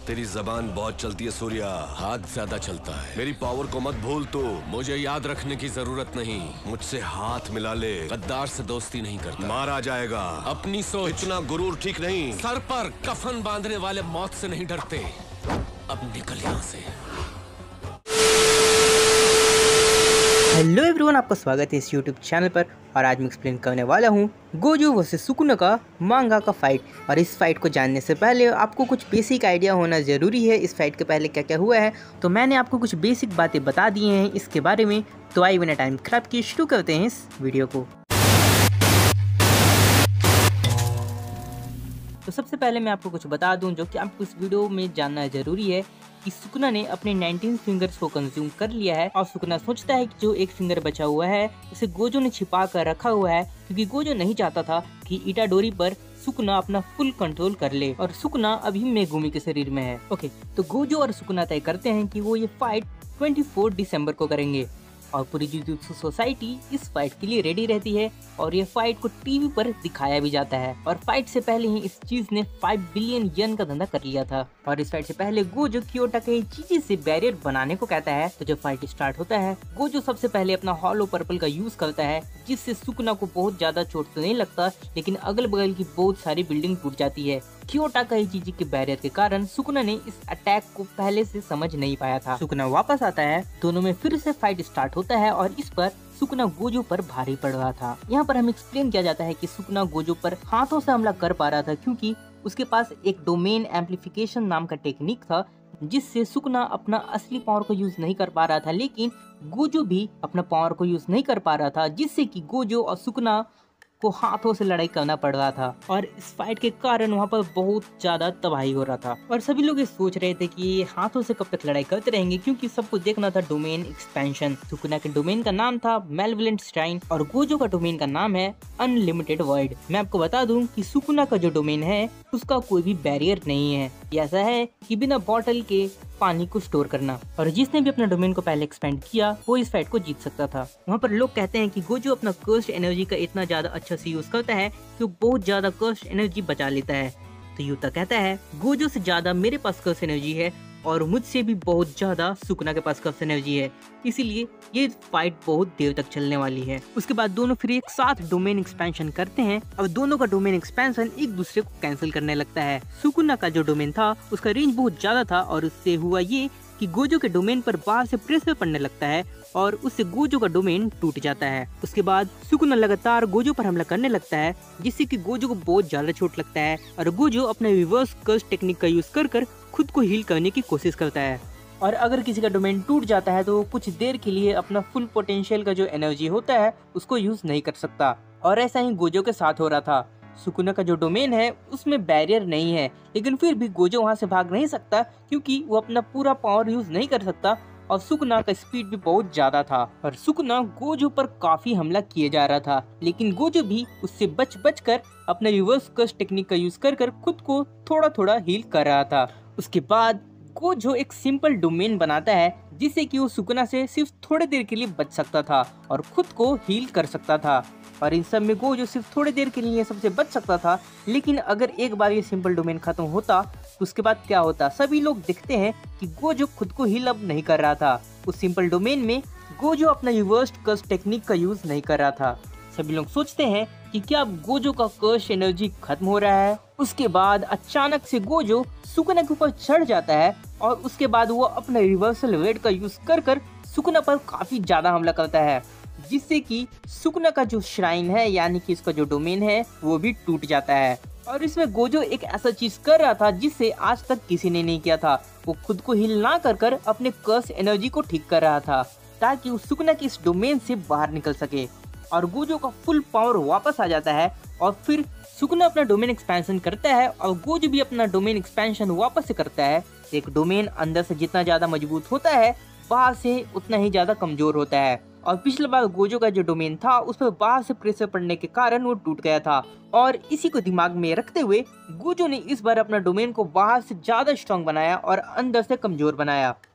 तेरी जबान बहुत चलती है सूर्या। हाथ ज्यादा चलता है। मेरी पावर को मत भूल तू। मुझे याद रखने की जरूरत नहीं। मुझसे हाथ मिला ले। गद्दार से दोस्ती नहीं करता। मारा जाएगा। अपनी सोच। इतना गुरूर ठीक नहीं। सर पर कफन बांधने वाले मौत से नहीं डरते। अब निकल यहाँ से। हेलो एवरीवन, आपका स्वागत है इस यूट्यूब चैनल पर। और आज मैं एक्सप्लेन करने वाला हूँ गोजो वर्सेस सुकुना का मांगा का फाइट। और इस फाइट को जानने से पहले आपको कुछ बेसिक आइडिया होना ज़रूरी है इस फाइट के पहले क्या क्या हुआ है। तो मैंने आपको कुछ बेसिक बातें बता दी हैं इसके बारे में। तो आइए बिना टाइम खराब किए शुरू करते हैं इस वीडियो को। तो सबसे पहले मैं आपको कुछ बता दूं जो कि आपको इस वीडियो में जानना ज़रूरी है कि सुकुना ने अपने 19 फिंगर्स को कंज्यूम कर लिया है। और सुकुना सोचता है कि जो एक फिंगर बचा हुआ है उसे गोजो ने छिपा कर रखा हुआ है, क्योंकि गोजो नहीं चाहता था कि इटाडोरी पर सुकुना अपना फुल कंट्रोल कर ले। और सुकुना अभी मेगुमी के शरीर में है। ओके, तो गोजो और सुकुना तय करते हैं कि वो ये फाइट 24 दिसंबर को करेंगे। और पूरी जुजुत्सु सोसाइटी इस फाइट के लिए रेडी रहती है और ये फाइट को टीवी पर दिखाया भी जाता है। और फाइट से पहले ही इस चीज ने 5 बिलियन येन का धंधा कर लिया था। और इस फाइट से पहले गोजो क्योटा के चीज से बैरियर बनाने को कहता है। तो जब फाइट स्टार्ट होता है गोजो सबसे पहले अपना हॉलो पर्पल का यूज करता है, जिससे सुकुना को बहुत ज्यादा चोट तो नहीं लगता, लेकिन अगल बगल की बहुत सारी बिल्डिंग टूट जाती है। क्योटा का चीज के बैरियर के कारण सुकुना ने इस अटैक को पहले से समझ नहीं पाया था। सुकुना वापस आता है, दोनों में फिर से फाइट स्टार्ट होता है और इस पर सुकुना गोजो पर भारी पड़ रहा था। यहाँ पर हमें एक्सप्लेन किया जाता है कि सुकुना गोजो पर हाथों से हमला कर पा रहा था, क्योंकि उसके पास एक डोमेन एम्पलीफिकेशन नाम का टेक्निक था, जिससे सुकुना अपना असली पावर को यूज नहीं कर पा रहा था, लेकिन गोजो भी अपना पावर को यूज नहीं कर पा रहा था, जिससे कि गोजो और सुकुना को हाथों से लड़ाई करना पड़ रहा था। और इस फाइट के कारण वहाँ पर बहुत ज्यादा तबाही हो रहा था। और सभी लोग ये सोच रहे थे कि ये हाथों से कब तक लड़ाई करते रहेंगे, क्योंकि सबको देखना था डोमेन एक्सपेंशन। सुकुना के डोमेन का नाम था मेलेवोलेंट श्राइन और गोजो का डोमेन का नाम है अनलिमिटेड वर्ल्ड। मैं आपको बता दूं कि सुकुना का जो डोमेन है उसका कोई भी बैरियर नहीं है। ऐसा है कि बिना बॉटल के पानी को स्टोर करना। और जिसने भी अपना डोमेन को पहले एक्सपेंड किया वो इस फाइट को जीत सकता था। वहाँ पर लोग कहते हैं कि गोजो अपना कर्स्ड एनर्जी का इतना ज्यादा अच्छा से यूज करता है कि वो बहुत ज्यादा कर्स्ड एनर्जी बचा लेता है। तो यूता कहता है गोजो से ज्यादा मेरे पास कर्स्ड एनर्जी है और मुझसे भी बहुत ज्यादा सुकुना के पास कर्स्ड एनर्जी है, इसीलिए ये फाइट बहुत देर तक चलने वाली है। उसके बाद दोनों फिर एक साथ डोमेन एक्सपेंशन करते हैं। अब दोनों का डोमेन एक्सपेंशन एक दूसरे को कैंसिल करने लगता है। सुकुना का जो डोमेन था उसका रेंज बहुत ज्यादा था और उससे हुआ ये कि गोजो के डोमेन पर बाहर से प्रेशर पड़ने लगता है और उससे गोजो का डोमेन टूट जाता है। उसके बाद सुकुना लगातार गोजो पर हमला करने लगता है, जिससे कि गोजो को बहुत ज्यादा चोट लगता है और गोजो अपने रिवर्स कर्स टेक्निक का यूज कर खुद को हील करने की कोशिश करता है। और अगर किसी का डोमेन टूट जाता है तो कुछ देर के लिए अपना फुल पोटेंशियल का जो एनर्जी होता है उसको यूज नहीं कर सकता। और ऐसा ही गोजो के साथ हो रहा था। सुकुना का जो डोमेन है उसमें बैरियर नहीं है, लेकिन फिर भी गोजो वहाँ से भाग नहीं सकता, क्योंकि वो अपना पूरा पावर यूज नहीं कर सकता। और सुकुना का स्पीड भी बहुत ज्यादा था और सुकुना गोजो पर काफी हमला किए जा रहा था, लेकिन गोजो भी उससे बच कर अपने रिवर्स कर्स टेक्निक का यूज कर खुद को थोड़ा थोड़ा हील कर रहा था। उसके बाद गोजो एक सिंपल डोमेन बनाता है, जिससे कि वो सुकुना से सिर्फ थोड़ी देर के लिए बच सकता था और खुद को हील कर सकता था। और इन सब में गोजो सिर्फ थोड़ी देर के लिए सबसे बच सकता था, लेकिन अगर एक बार ये सिंपल डोमेन खत्म होता तो उसके बाद क्या होता। सभी लोग देखते हैं कि गोजो खुद को हील अब नहीं कर रहा था। उस सिंपल डोमेन में गोजो अपना रिवर्स कर्स टेक्निक का यूज नहीं कर रहा था। सभी लोग सोचते हैं कि क्या अब गोजो का कर्स एनर्जी खत्म हो रहा है। उसके बाद अचानक से गोजो सुकुना के ऊपर चढ़ जाता है और उसके बाद वो अपना रिवर्सल वेट का यूज कर सुकुना पर काफी ज्यादा हमला करता है, जिससे कि सुकुना का जो श्राइन है यानी कि इसका जो डोमेन है वो भी टूट जाता है। और इसमें गोजो एक ऐसा चीज कर रहा था जिससे आज तक किसी ने नहीं किया था। वो खुद को हील ना कर अपने कर्स एनर्जी को ठीक कर रहा था, ताकि वो सुकुना की इस डोमेन से बाहर निकल सके। और गोजो का फुल पावर वापस आ जाता है और फिर सुकुना अपना डोमेन एक्सपेंशन करता है और गोजो भी अपना डोमेन एक्सपेंशन वापस से करता है। एक डोमेन अंदर से जितना ज्यादा मजबूत होता है बाहर से उतना ही ज्यादा कमजोर होता है। और पिछले बार गोजो का जो डोमेन था उस पर बाहर से प्रेशर पड़ने के कारण वो टूट गया था। और इसी को दिमाग में रखते हुए गोजो ने इस बार अपना डोमेन को बाहर से ज्यादा स्ट्रॉन्ग बनाया और अंदर से कमजोर बनाया।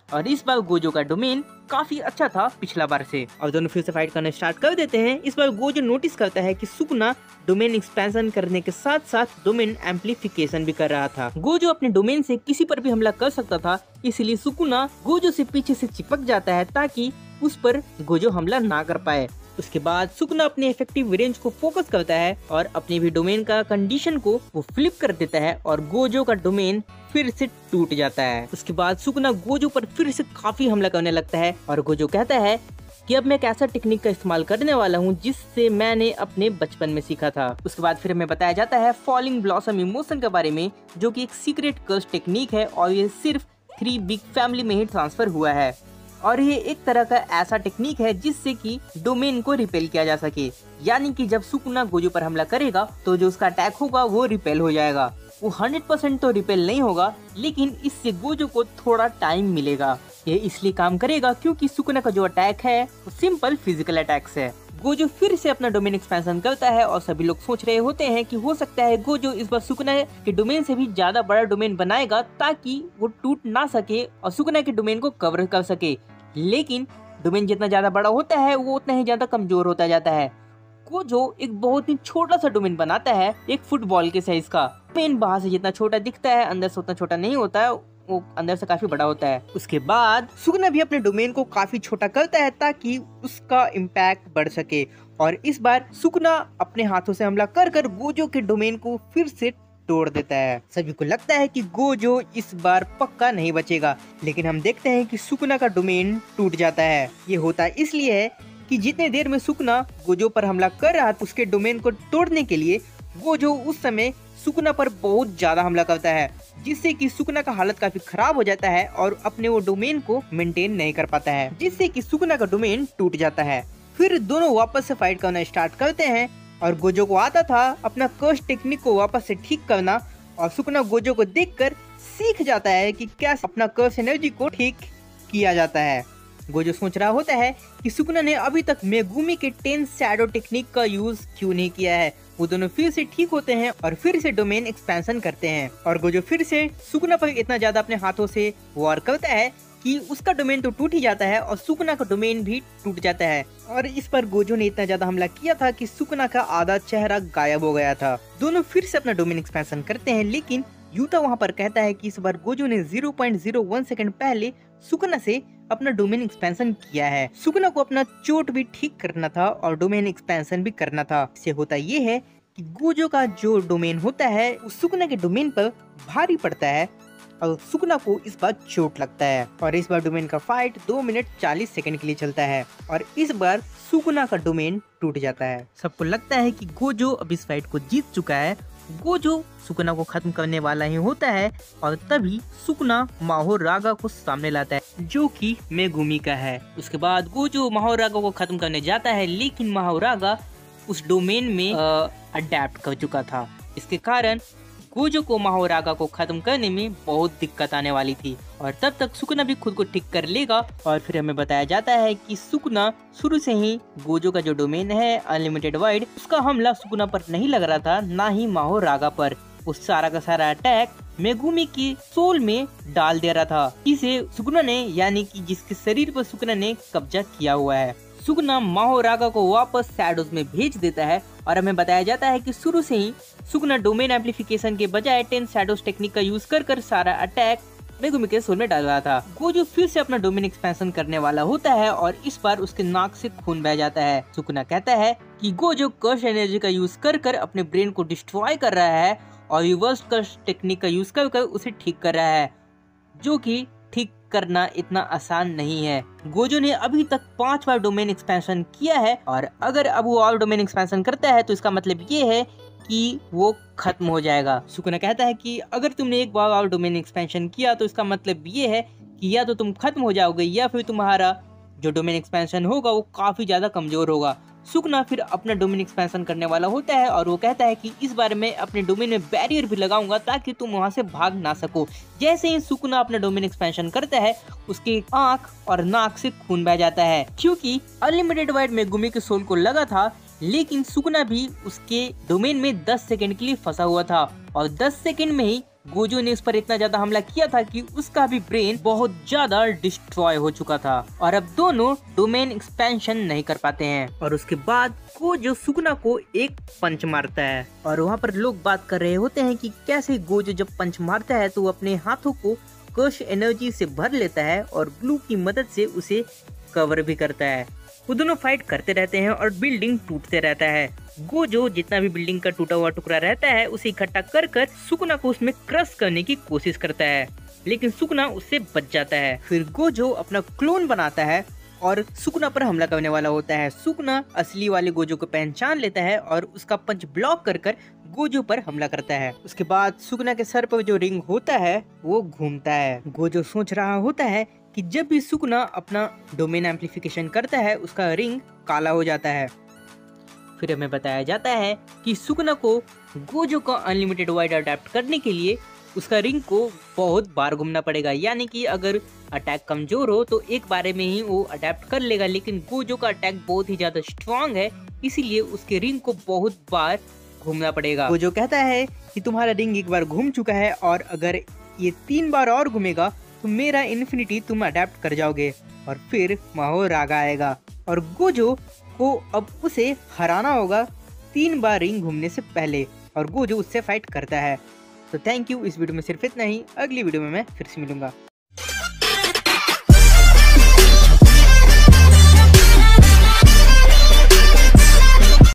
और इस बार गोजो का डोमेन काफी अच्छा था पिछला बार से। और दोनों फिर से फाइट करना स्टार्ट कर देते हैं। इस बार गोजो नोटिस करता है कि सुकुना डोमेन एक्सपेंशन करने के साथ साथ डोमेन एम्पलीफिकेशन भी कर रहा था। गोजो अपने डोमेन से किसी पर भी हमला कर सकता था, इसलिए सुकुना गोजो से पीछे से चिपक जाता है ताकि उस पर गोजो हमला ना कर पाए। उसके बाद सुकुना अपने इफेक्टिव रेंज को फोकस करता है और अपने भी डोमेन का कंडीशन को वो फ्लिप कर देता है और गोजो का डोमेन फिर से टूट जाता है। उसके बाद सुकुना गोजो पर फिर से काफी हमला करने लगता है और गोजो कहता है कि अब मैं एक ऐसा टेक्निक का इस्तेमाल करने वाला हूँ जिससे मैंने अपने बचपन में सीखा था। उसके बाद फिर हमें बताया जाता है फॉलिंग ब्लॉसम इमोशन के बारे में, जो कि एक सीक्रेट कर्स टेक्निक है और ये सिर्फ 3 बिग फैमिली में ही ट्रांसफर हुआ है। और ये एक तरह का ऐसा टेक्निक है जिससे कि डोमेन को रिपेल किया जा सके, यानी कि जब सुकुना गोजो पर हमला करेगा तो जो उसका अटैक होगा वो रिपेल हो जाएगा। वो 100% तो रिपेल नहीं होगा, लेकिन इससे गोजो को थोड़ा टाइम मिलेगा। ये इसलिए काम करेगा क्योंकि सुकुना का जो अटैक है वो सिंपल फिजिकल अटैक्स है। गोजो फिर से अपना डोमेन एक्सपेंशन करता है और सभी लोग सोच रहे होते हैं कि हो सकता है गोजो इस बार सुकुना के डोमेन से भी ज्यादा बड़ा डोमेन बनाएगा ताकि वो टूट ना सके और सुकुना के डोमेन को कवर कर सके। लेकिन डोमेन जितना ज्यादा बड़ा होता है वो उतना ही ज्यादा कमजोर होता जाता है। गोजो एक बहुत ही छोटा सा डोमेन बनाता है, एक फुटबॉल के साइज का। डोमेन बाहर से जितना छोटा दिखता है अंदर से उतना छोटा नहीं होता है, वो अंदर से काफी बड़ा होता है। उसके बाद सुकुना भी अपने डोमेन को काफी छोटा करता है ताकि उसका इम्पैक्ट बढ़ सके। और इस बार सुकुना अपने हाथों से हमला कर कर गोजो के डोमेन को फिर से तोड़ देता है। सभी को लगता है कि गोजो इस बार पक्का नहीं बचेगा, लेकिन हम देखते हैं कि सुकुना का डोमेन टूट जाता है। ये होता इसलिए है कि जितने देर में सुकुना गोजो पर हमला कर रहा था उसके डोमेन को तोड़ने के लिए गोजो उस समय सुकुना पर बहुत ज्यादा हमला करता है, जिससे कि सुकुना का हालत काफी खराब हो जाता है और अपने वो डोमेन को मेंटेन नहीं कर पाता है, जिससे कि सुकुना का डोमेन टूट जाता है। फिर दोनों वापस से फाइट करना स्टार्ट करते हैं और गोजो को आता था अपना कर्स टेक्निक को वापस से ठीक करना और सुकुना गोजो को देखकर सीख जाता है कि कैसे अपना कर्स एनर्जी को ठीक किया जाता है। गोजो सोच रहा होता है कि सुकुना ने अभी तक मेगुमी के 10 शैडो टेक्निक का यूज क्यों नहीं किया है। वो दोनों फिर से ठीक होते हैं और फिर से डोमेन एक्सपेंशन करते हैं और गोजो फिर से सुकुना पर इतना ज्यादा अपने हाथों से वार करता है कि उसका डोमेन तो टूट ही जाता है और सुकुना का डोमेन भी टूट जाता है। और इस पर गोजो ने इतना ज्यादा हमला किया था कि सुकुना का आधा चेहरा गायब हो गया था। दोनों फिर से अपना डोमेन एक्सपेंशन करते हैं, लेकिन यूता वहाँ पर कहता है कि इस बार गोजो ने 0.01 सेकंड पहले सुकुना से अपना डोमेन एक्सपेंशन किया है। सुकुना को अपना चोट भी ठीक करना था और डोमेन एक्सपेंशन भी करना था। इससे होता ये है कि गोजो का जो डोमेन होता है उस सुकुना के डोमेन पर भारी पड़ता है और सुकुना को इस बार चोट लगता है। और इस बार डोमेन का फाइट 2 मिनट 40 सेकंड के लिए चलता है और इस बार सुकुना का डोमेन टूट जाता है। सबको लगता है कि गोजो अब इस फाइट को जीत चुका है। गोजो सुकुना को खत्म करने वाला ही होता है और तभी सुकुना माहोरागा को सामने लाता है, जो कि मेगुमी का है। उसके बाद गोजो माहोरागा को खत्म करने जाता है, लेकिन माहोरागा उस डोमेन में अडेप्ट कर चुका था। इसके कारण गोजो को माहोरागा को खत्म करने में बहुत दिक्कत आने वाली थी और तब तक सुकुना भी खुद को ठीक कर लेगा। और फिर हमें बताया जाता है कि सुकुना शुरू से ही गोजो का जो डोमेन है अनलिमिटेड वाइड, उसका हमला सुकुना पर नहीं लग रहा था, ना ही माहोरागा पर। उस सारा का सारा अटैक मेगुमी की सोल में डाल दे रहा था, इसे सुकुना ने, यानी कि जिसके शरीर पर सुकुना ने कब्जा किया हुआ है। सुकुना माहोरागा को वापस शैडोज में भेज देता है और हमें बताया जाता है कि शुरू से ही सुकुना डोमेन एम्पलीफिकेशन के बजाय 10 शैडोज टेक्निक का यूज कर कर सारा अटैक मेगुमी के सोल में डाल रहा था। गोजो फिर से अपना डोमेन एक्सपेंशन करने वाला होता है और इस बार उसके नाक से खून बह जाता है। सुकुना कहता है कि गोजो कर्स एनर्जी का यूज कर कर अपने ब्रेन को डिस्ट्रॉय कर रहा है और रिवर्स कर्स टेक्निक का यूज कर कर उसे ठीक कर रहा है, जो कि ठीक करना इतना आसान नहीं है। गोजो ने अभी तक 5 बार डोमेन एक्सपेंशन किया है और अगर अब वो और डोमेन एक्सपेंशन करता है तो इसका मतलब ये है कि वो खत्म हो जाएगा। सुकुना कहता है कि अगर तुमने एक बार और डोमेन एक्सपेंशन किया तो इसका मतलब ये है कि या तो तुम खत्म हो जाओगे या फिर तुम्हारा जो डोमेन एक्सपेंशन होगा वो काफी ज्यादा कमजोर होगा। सुकुना फिर अपना डोमेन एक्सपेंशन करने वाला होता है और वो कहता है कि इस बार मैं अपने डोमेन में बैरियर भी लगाऊंगा ताकि तुम वहां से भाग ना सको। जैसे ही सुकुना अपना डोमेन एक्सपेंशन करता है उसकी आंख और नाक से खून बह जाता है, क्योंकि अनलिमिटेड वाइड मेगुमी के सोल को लगा था, लेकिन सुकुना भी उसके डोमेन में 10 सेकंड के लिए फंसा हुआ था और 10 सेकंड में ही गोजो ने उस पर इतना ज्यादा हमला किया था कि उसका भी ब्रेन बहुत ज्यादा डिस्ट्रॉय हो चुका था और अब दोनों डोमेन एक्सपेंशन नहीं कर पाते हैं। और उसके बाद गोजो सुकुना को एक पंच मारता है और वहाँ पर लोग बात कर रहे होते हैं कि कैसे गोजो जब पंच मारता है तो वो अपने हाथों को कर्स एनर्जी से भर लेता है और ग्लू की मदद से उसे कवर भी करता है। वो दोनों फाइट करते रहते हैं और बिल्डिंग टूटते रहता है। गोजो जितना भी बिल्डिंग का टूटा हुआ टुकड़ा रहता है उसे इकट्ठा कर कर सुकुना को उसमें क्रश करने की कोशिश करता है, लेकिन सुकुना उससे बच जाता है। फिर गोजो अपना क्लोन बनाता है और सुकुना पर हमला करने वाला होता है। सुकुना असली वाले गोजो को पहचान लेता है और उसका पंच ब्लॉक कर कर गोजो पर हमला करता है। उसके बाद सुकुना के सर पर जो रिंग होता है वो घूमता है। गोजो सोच रहा होता है कि जब भी सुकुना अपना डोमेन एम्प्लीफिकेशन करता है उसका रिंग काला हो जाता है। फिर हमें बताया जाता है कि सुकुना को गोजो का अनलिमिटेड वाइड अडेप्ट करने के लिए उसका रिंग को बहुत बार घूमना पड़ेगा, यानी कि अगर अटैक कमजोर हो तो एक बारे में ही वो अडेप्ट कर लेगा, लेकिन गोजो का अटैक बहुत ही ज्यादा स्ट्रांग है इसीलिए उसके रिंग को बहुत बार घूमना पड़ेगा। गोजो कहता है कि तुम्हारा रिंग एक बार घूम चुका है और अगर ये 3 बार और घूमेगा तो मेरा इन्फिनिटी तुम अडेप्ट कर जाओगे और फिर माहो रागा आएगा और गोजो को अब उसे हराना होगा 3 बार रिंग घूमने से पहले और गोजो उससे फाइट करता है। तो थैंक यू, इस वीडियो में सिर्फ इतना ही। अगली वीडियो में मैं फिर से मिलूंगा।